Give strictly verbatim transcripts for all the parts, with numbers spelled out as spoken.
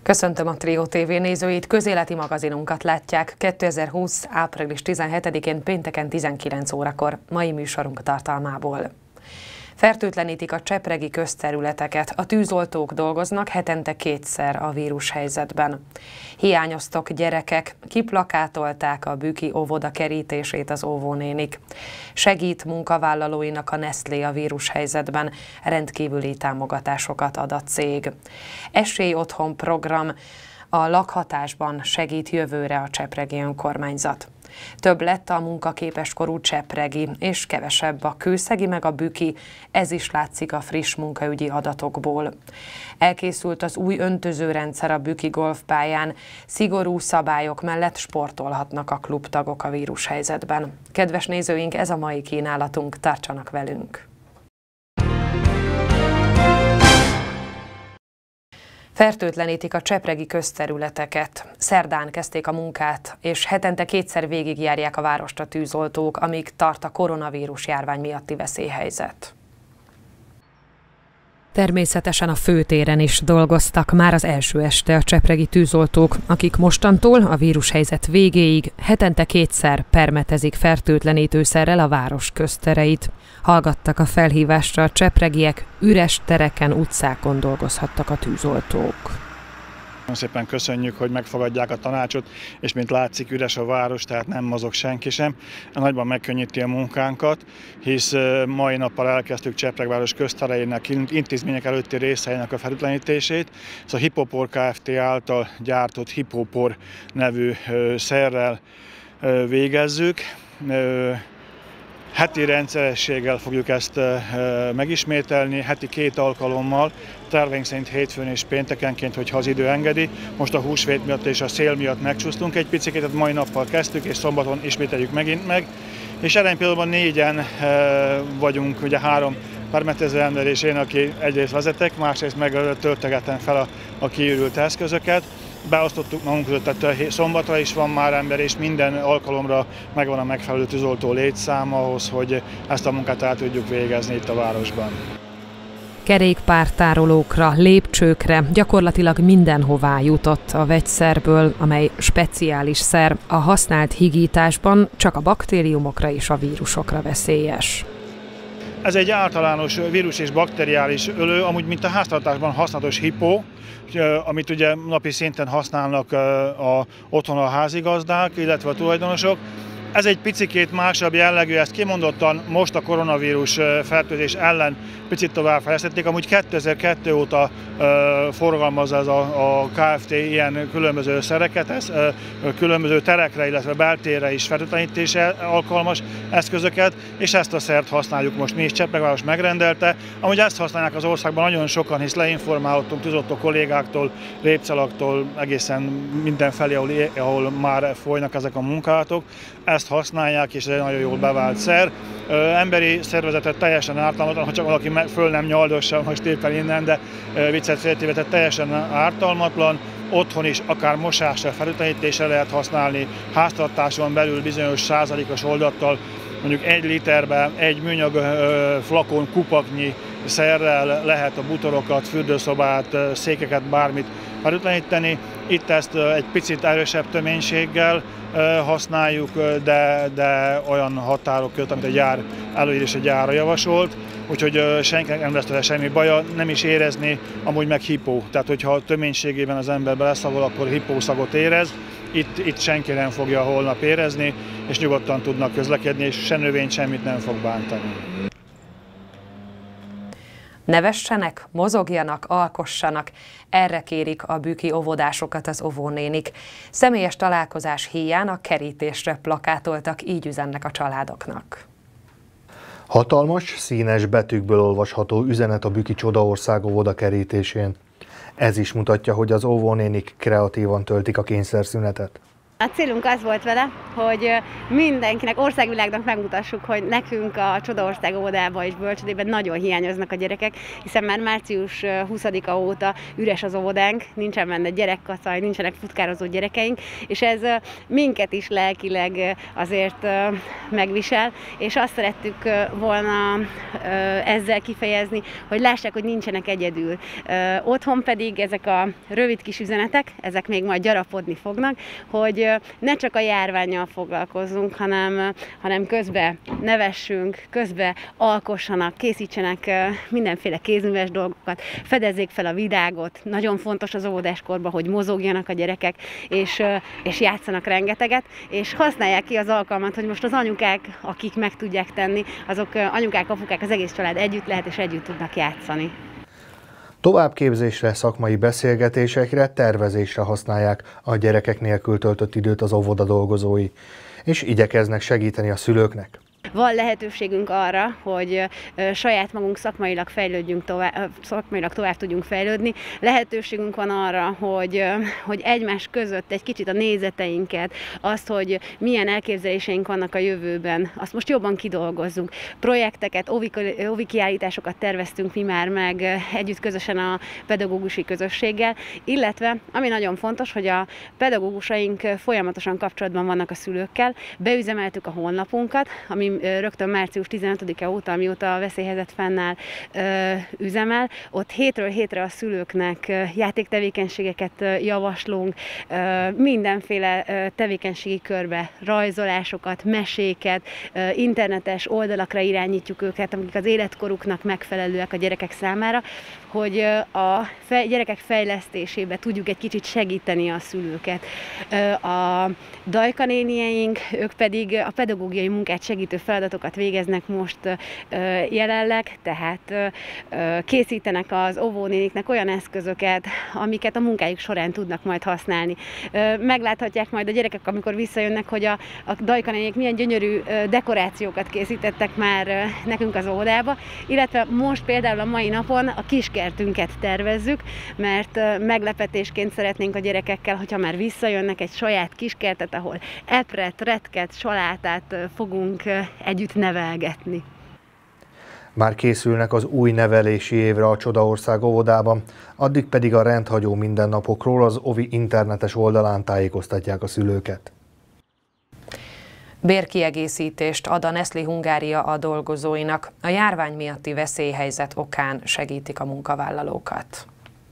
Köszöntöm a Trio té vé nézőit, közéleti magazinunkat látják kétezer-húsz. április tizenhetedikén pénteken tizenkilenc órakor, mai műsorunk tartalmából. Fertőtlenítik a csepregi közterületeket, a tűzoltók dolgoznak hetente kétszer a vírushelyzetben. Hiányoztok gyerekek, kiplakátolták a büki óvoda kerítését az óvónénik. Segít munkavállalóinak a Nestlé a vírushelyzetben, rendkívüli támogatásokat ad a cég. Esély otthon program, a lakhatásban segít jövőre a csepregi önkormányzat. Több lett a munkaképeskorú csepregi, és kevesebb a kőszegi meg a büki, ez is látszik a friss munkaügyi adatokból. Elkészült az új öntözőrendszer a büki golfpályán, szigorú szabályok mellett sportolhatnak a klubtagok a vírushelyzetben. Kedves nézőink, ez a mai kínálatunk, tartsanak velünk! Fertőtlenítik a csepregi közterületeket. Szerdán kezdték a munkát, és hetente kétszer végigjárják a várost a tűzoltók, amíg tart a koronavírus járvány miatti veszélyhelyzet. Természetesen a főtéren is dolgoztak már az első este a csepregi tűzoltók, akik mostantól a vírushelyzet végéig hetente kétszer permetezik fertőtlenítőszerrel a város köztereit. Hallgattak a felhívásra a csepregiek, üres tereken, utcákon dolgozhattak a tűzoltók. Nagyon szépen köszönjük, hogy megfogadják a tanácsot, és mint látszik, üres a város, tehát nem mozog senki sem. Nagyban megkönnyíti a munkánkat, hisz mai nappal elkezdtük Csepregváros köztereinek, intézmények előtti részeinek a fertőtlenítését. Ez a Hipopor Kft. Által gyártott Hipopor nevű szerrel végezzük. Heti rendszerességgel fogjuk ezt megismételni, heti két alkalommal, terveink szerint hétfőn és péntekenként, hogyha az idő engedi. Most a húsvét miatt és a szél miatt megcsúsztunk egy picit, tehát mai nappal kezdtük, és szombaton ismételjük megint meg. És jelen pillanatban négyen vagyunk, ugye három permetező ember és én, aki egyrészt vezetek, másrészt meg töltegetem fel a, a kiürült eszközöket. Beosztottuk magunk között, tehát szombatra is van már ember, és minden alkalomra megvan a megfelelő tűzoltó létszám ahhoz, hogy ezt a munkát el tudjuk végezni itt a városban. Kerékpártárolókra, lépcsőkre, gyakorlatilag mindenhová jutott a vegyszerből, amely speciális szer, a használt higításban csak a baktériumokra és a vírusokra veszélyes. Ez egy általános vírus és bakteriális ölő, amúgy mint a háztartásban használatos hipó, amit ugye napi szinten használnak a, otthon a házigazdák, illetve a tulajdonosok. Ez egy picikét másabb jellegű, ezt kimondottan most a koronavírus fertőzés ellen picit tovább fejlesztették. Amúgy kétezer-kettő óta uh, forgalmaz ez a, a Kft. Ilyen különböző szereket, ez, uh, különböző terekre, illetve beltérre is fertőtlenítésre alkalmas eszközöket, és ezt a szert használjuk most mi is. Csepregváros megrendelte. Amúgy ezt használják az országban nagyon sokan, hisz leinformálódtunk tűzoltó kollégáktól, répcelaktól, egészen mindenfelé, ahol, ahol már folynak ezek a munkálatok. Ezt használják, és ez egy nagyon jól bevált szer. Ö, emberi szervezetet teljesen ártalmatlan, ha csak valaki föl nem nyaldossa most éppen innen, de viccet félretéve, tehát teljesen ártalmatlan. Otthon is akár mosásra, fertőtlenítésre lehet használni, háztartáson belül bizonyos százalékos oldattal, mondjuk egy literbe egy műanyag ö, flakon kupaknyi szerrel lehet a butorokat, fürdőszobát, székeket, bármit fertőtleníteni. Itt ezt egy picit erősebb töménységgel használjuk, de, de olyan határok között, amit a gyár előír és a gyára javasolt, úgyhogy senkinek nem lesz tőle semmi baja, nem is érezni, amúgy meg hipó. Tehát, hogyha a töménységében az ember beleszavol, akkor hipószagot érez. Itt, itt senki nem fogja holnap érezni, és nyugodtan tudnak közlekedni, és se növény semmit nem fog bántani. Nevessenek, mozogjanak, alkossanak, erre kérik a büki óvodásokat az óvónénik. Személyes találkozás híján a kerítésre plakátoltak, így üzennek a családoknak. Hatalmas, színes betűkből olvasható üzenet a büki Csodaország óvoda kerítésén. Ez is mutatja, hogy az óvónénik kreatívan töltik a kényszerszünetet. A célunk az volt vele, hogy mindenkinek, országvilágnak megmutassuk, hogy nekünk a Csodaország óvodában és bölcsődében nagyon hiányoznak a gyerekek, hiszen már március huszadika óta üres az óvodánk, nincsen benne gyerekkacaj, nincsenek futkározó gyerekeink, és ez minket is lelkileg azért megvisel, és azt szerettük volna ezzel kifejezni, hogy lássák, hogy nincsenek egyedül. Otthon pedig ezek a rövid kis üzenetek, ezek még majd gyarapodni fognak, hogy ne csak a járvánnyal foglalkozzunk, hanem, hanem közben nevessünk, közben alkossanak, készítsenek mindenféle kézműves dolgokat, fedezzék fel a virágot. Nagyon fontos az óvodáskorban, hogy mozogjanak a gyerekek, és, és játszanak rengeteget, és használják ki az alkalmat, hogy most az anyukák, akik meg tudják tenni, azok anyukák, apukák, az egész család együtt lehet, és együtt tudnak játszani. Továbbképzésre, szakmai beszélgetésekre, tervezésre használják a gyerekek nélkül töltött időt az óvoda dolgozói, és igyekeznek segíteni a szülőknek. Van lehetőségünk arra, hogy saját magunk szakmailag fejlődjünk tovább, szakmailag tovább tudjunk fejlődni. Lehetőségünk van arra, hogy, hogy egymás között egy kicsit a nézeteinket, azt, hogy milyen elképzeléseink vannak a jövőben, azt most jobban kidolgozzunk. Projekteket, óvi kiállításokat terveztünk mi már meg együtt közösen a pedagógusi közösséggel, illetve, ami nagyon fontos, hogy a pedagógusaink folyamatosan kapcsolatban vannak a szülőkkel. Beüzemeltük a honlapunkat, ami rögtön március tizenötödike óta, amióta a veszélyhelyzet fennáll, üzemel. Ott hétről hétre a szülőknek játéktevékenységeket javaslunk, mindenféle tevékenységi körbe rajzolásokat, meséket, internetes oldalakra irányítjuk őket, amik az életkoruknak megfelelőek a gyerekek számára, hogy a gyerekek fejlesztésébe tudjuk egy kicsit segíteni a szülőket. A Dajka nénieink, ők pedig a pedagógiai munkát segítő feladatokat végeznek most jelenleg, tehát készítenek az óvónéniknek olyan eszközöket, amiket a munkájuk során tudnak majd használni. Megláthatják majd a gyerekek, amikor visszajönnek, hogy a, a Dajka nénik milyen gyönyörű dekorációkat készítettek már nekünk az óvodába, illetve most például a mai napon a kiskertünket tervezzük, mert meglepetésként szeretnénk a gyerekekkel, hogyha már visszajönnek, egy saját kiskertet, ahol epret, retket, salátát fogunk együtt nevelgetni. Már készülnek az új nevelési évre a Csodaország óvodában, addig pedig a rendhagyó mindennapokról az óvi internetes oldalán tájékoztatják a szülőket. Bérkiegészítést ad a Nestlé Hungária a dolgozóinak. A járvány miatti veszélyhelyzet okán segítik a munkavállalókat.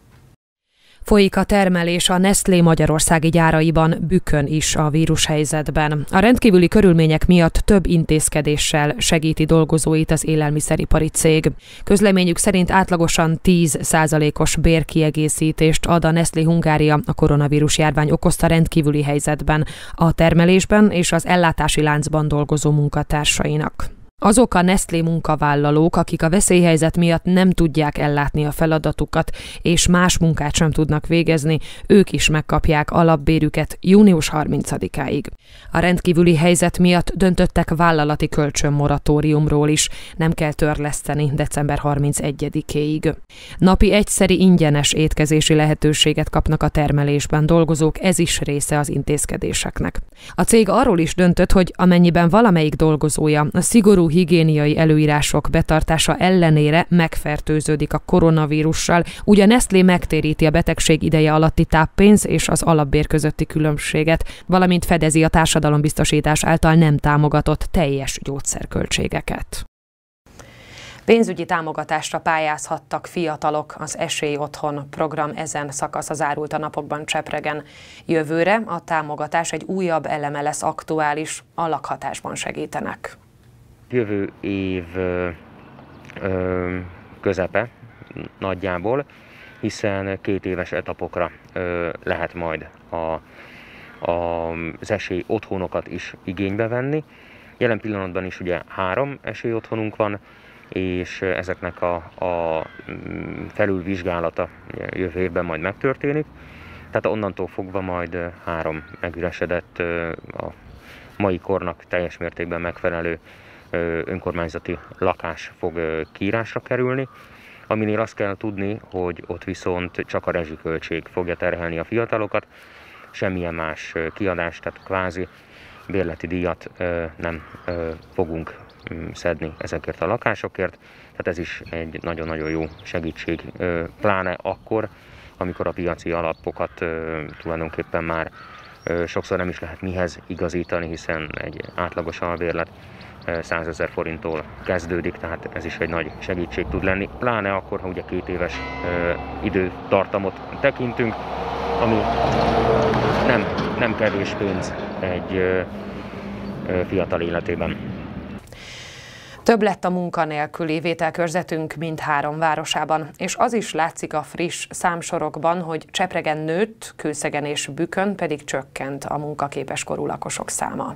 Folyik a termelés a Nestlé magyarországi gyáraiban, Bükkön is a vírushelyzetben. A rendkívüli körülmények miatt több intézkedéssel segíti dolgozóit az élelmiszeripari cég. Közleményük szerint átlagosan tíz százalékos bérkiegészítést ad a Nestlé Hungária a koronavírus járvány okozta rendkívüli helyzetben a termelésben és az ellátási láncban dolgozó munkatársainak. Azok a Nestlé munkavállalók, akik a veszélyhelyzet miatt nem tudják ellátni a feladatukat, és más munkát sem tudnak végezni, ők is megkapják alapbérüket június harmincadikáig. A rendkívüli helyzet miatt döntöttek vállalati kölcsönmoratóriumról is, nem kell törleszteni december harmincegyedikéig. Napi egyszeri ingyenes étkezési lehetőséget kapnak a termelésben dolgozók, ez is része az intézkedéseknek. A cég arról is döntött, hogy amennyiben valamelyik dolgozója a szigorú higiéniai előírások betartása ellenére megfertőződik a koronavírussal, ugye a Nestlé megtéríti a betegség ideje alatti táppénz és az alapbér közötti különbséget, valamint fedezi a társadalombiztosítás által nem támogatott teljes gyógyszerköltségeket. Pénzügyi támogatásra pályázhattak fiatalok, az Esély Otthon program ezen szakasza zárult a napokban Csepregen. Jövőre a támogatás egy újabb eleme lesz aktuális, a lakhatásban segítenek. Jövő év ö, ö, közepe nagyjából, hiszen két éves etapokra ö, lehet majd a, a, az esély otthonokat is igénybe venni. Jelen pillanatban is ugye három esély otthonunk van, és ezeknek a, a felülvizsgálata jövő évben majd megtörténik. Tehát onnantól fogva majd három megüresedett, a mai kornak teljes mértékben megfelelő önkormányzati lakás fog kiírásra kerülni, aminél azt kell tudni, hogy ott viszont csak a rezsiköltség fogja terhelni a fiatalokat. semmilyen más kiadást, tehát kvázi bérleti díjat nem fogunk szedni ezekért a lakásokért. Tehát ez is egy nagyon-nagyon jó segítség, pláne akkor, amikor a piaci alapokat tulajdonképpen már sokszor nem is lehet mihez igazítani, hiszen egy átlagos albérlet százezer forinttól kezdődik, tehát ez is egy nagy segítség tud lenni, pláne akkor, ha ugye két éves időtartamot tekintünk, ami nem, nem kevés pénz egy fiatal életében. Több lett a munkanélküli vételkörzetünk mindhárom városában, és az is látszik a friss számsorokban, hogy Csepregen nőtt, Kőszegen és Bükön pedig csökkent a munkaképes korú lakosok száma.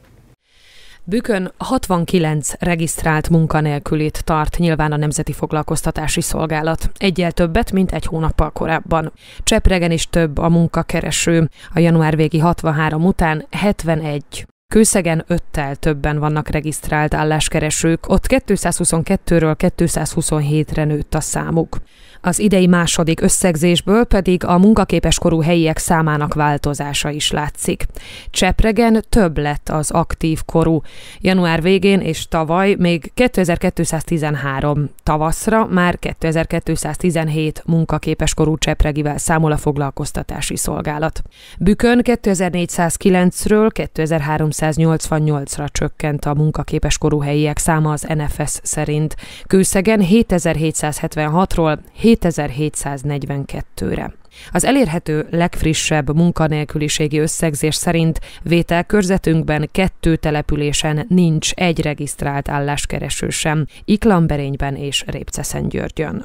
Bükön hatvankilenc regisztrált munkanélkülit tart nyilván a Nemzeti Foglalkoztatási Szolgálat. Egyel többet, mint egy hónappal korábban. Csepregen is több a munkakereső. A január végi hatvanhárom után hetvenegy. Kőszegen öttel többen vannak regisztrált álláskeresők, ott kétszázhuszonkettőről kétszázhuszonhétre nőtt a számuk. Az idei második összegzésből pedig a munkaképes korú helyiek számának változása is látszik. Csepregen több lett az aktív korú. Január végén és tavaly még kétezer-kétszáztizenhárom, tavaszra már kétezer-kétszáztizenhét munkaképes korú csepregivel számol a Foglalkoztatási Szolgálat. Bükön kétezer-négyszázkilencről kétezer-háromszáznyolcvannyolcra csökkent a munkaképes korú helyiek száma az en ef es szerint. Kőszegen hétezer-hétszázhetvenhatról hétezer-hétszáznegyvenkettőre. Az elérhető legfrissebb munkanélküliségi összegzés szerint vételkörzetünkben kettő településen nincs egy regisztrált álláskereső sem, Iklamberényben és Répceszentgyörgyön.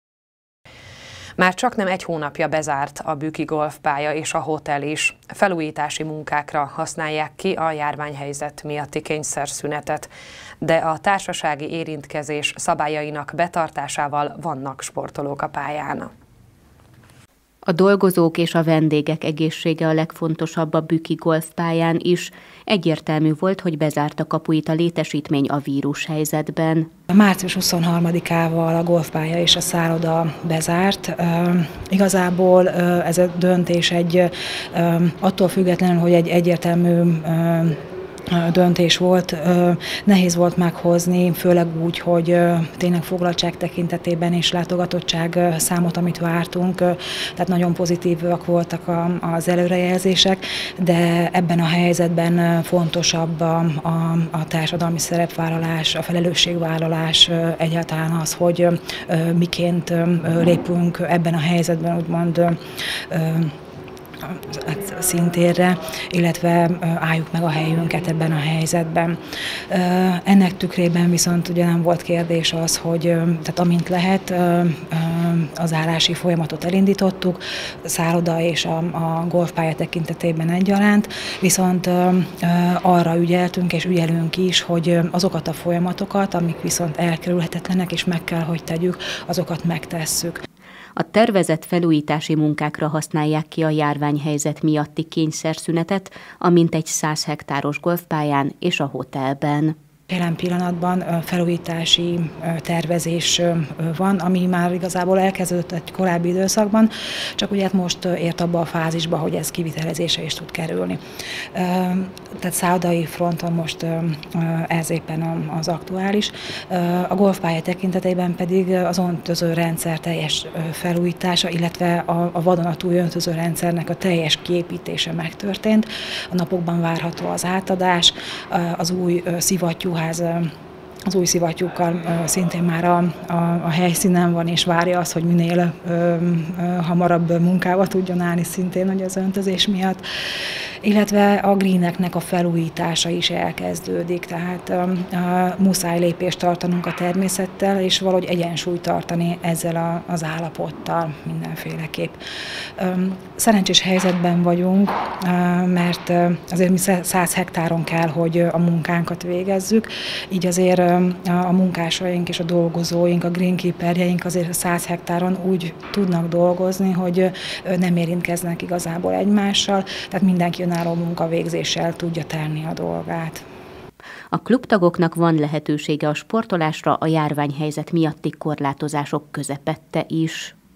Már csaknem egy hónapja bezárt a büki golfpálya és a hotel is. Felújítási munkákra használják ki a járványhelyzet miatti kényszerszünetet, de a társasági érintkezés szabályainak betartásával vannak sportolók a pályán. A dolgozók és a vendégek egészsége a legfontosabb a büki golfpályán is. Egyértelmű volt, hogy bezárta kapuit a létesítmény a vírushelyzetben. A március huszonharmadikával a golfpálya és a szálloda bezárt. Igazából ez a döntés egy attól függetlenül, hogy egy egyértelmű döntés volt, nehéz volt meghozni, főleg úgy, hogy tényleg foglaltság tekintetében és látogatottság számot, amit vártunk, tehát nagyon pozitívak voltak az előrejelzések, de ebben a helyzetben fontosabb a, a, a társadalmi szerepvállalás, a felelősségvállalás, egyáltalán az, hogy miként lépünk ebben a helyzetben, úgymond szintérre, illetve álljuk meg a helyünket ebben a helyzetben. Ennek tükrében viszont ugye nem volt kérdés az, hogy tehát amint lehet, az állási folyamatot elindítottuk, a szálloda és a, a golfpálya tekintetében egyaránt, viszont arra ügyeltünk és ügyelünk is, hogy azokat a folyamatokat, amik viszont elkerülhetetlenek és meg kell, hogy tegyük, azokat megtesszük. A tervezett felújítási munkákra használják ki a járványhelyzet miatti kényszerszünetet a mintegy száz hektáros golfpályán és a hotelben. Jelen pillanatban felújítási tervezés van, ami már igazából elkezdődött egy korábbi időszakban, csak ugye most ért abba a fázisba, hogy ez kivitelezése is tud kerülni. Tehát szállodai fronton most ez éppen az aktuális. A golfpálya tekintetében pedig az öntöző rendszer teljes felújítása, illetve a vadonatúj öntöző rendszernek a teljes kiépítése megtörtént. A napokban várható az átadás, az új szivattyúház az új szivattyúkkal szintén már a, a, a helyszínen van, és várja azt, hogy minél ö, ö, hamarabb munkába tudjon állni szintén, hogy az öntözés miatt. Illetve a greeneknek a felújítása is elkezdődik, tehát ö, ö, muszáj lépést tartanunk a természettel, és valahogy egyensúlyt tartani ezzel a, az állapottal mindenféleképp. Ö, szerencsés helyzetben vagyunk, ö, mert ö, azért mi száz hektáron kell, hogy a munkánkat végezzük, így azért a munkásaink és a dolgozóink, a greenkeeperjeink azért száz hektáron úgy tudnak dolgozni, hogy nem érintkeznek igazából egymással, tehát mindenki önálló munkavégzéssel tudja tenni a dolgát. A klubtagoknak van lehetősége a sportolásra a járványhelyzet miatti korlátozások közepette is.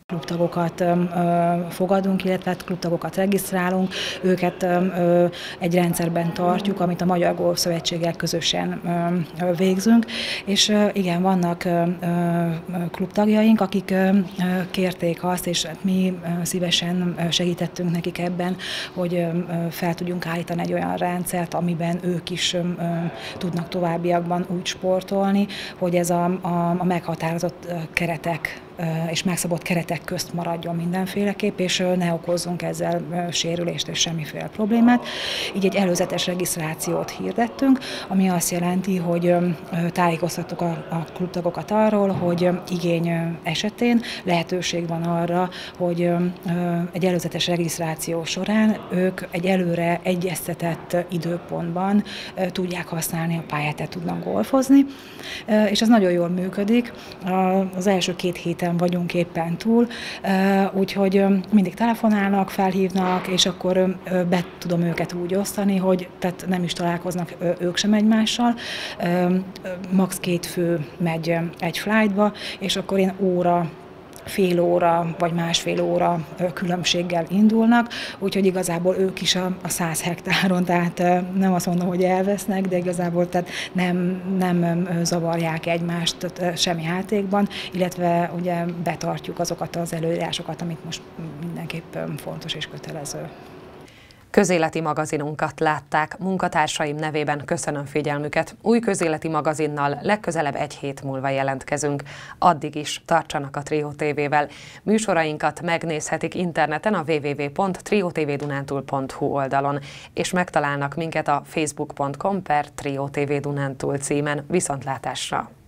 Klubtagokat fogadunk, illetve klubtagokat regisztrálunk, őket egy rendszerben tartjuk, amit a Magyar Golf Szövetséggel közösen végzünk, és igen, vannak klubtagjaink, akik kérték azt, és mi szívesen segítettünk nekik ebben, hogy fel tudjunk állítani egy olyan rendszert, amiben ők is tudnak továbbiakban úgy sportolni, hogy ez a, a, a meghatározott keretek és megszabott keretek közt maradjon mindenféleképp, és ne okozzunk ezzel sérülést és semmiféle problémát. Így egy előzetes regisztrációt hirdettünk, ami azt jelenti, hogy tájékoztattuk a, a klubtagokat arról, hogy igény esetén lehetőség van arra, hogy egy előzetes regisztráció során ők egy előre egyeztetett időpontban tudják használni a pályát, tehát tudnak golfozni, és ez nagyon jól működik. Az első két héten vagyunk éppen túl, úgyhogy mindig telefonálnak, felhívnak, és akkor be tudom őket úgy osztani, hogy tehát nem is találkoznak ők sem egymással. Max két fő megy egy flightba, és akkor én óra, fél óra vagy másfél óra különbséggel indulnak, úgyhogy igazából ők is a, a száz hektáron, tehát nem azt mondom, hogy elvesznek, de igazából tehát nem, nem zavarják egymást sem játékban, illetve ugye betartjuk azokat az előírásokat, amit most mindenképp fontos és kötelező. Közéleti magazinunkat látták, munkatársaim nevében köszönöm figyelmüket. Új közéleti magazinnal legközelebb egy hét múlva jelentkezünk. Addig is tartsanak a Trio té vével. Műsorainkat megnézhetik interneten a double-u double-u double-u pont trio t v dunántúl pont hu oldalon, és megtalálnak minket a facebook pont com per Trio té vé Dunántúl címen. Viszontlátásra!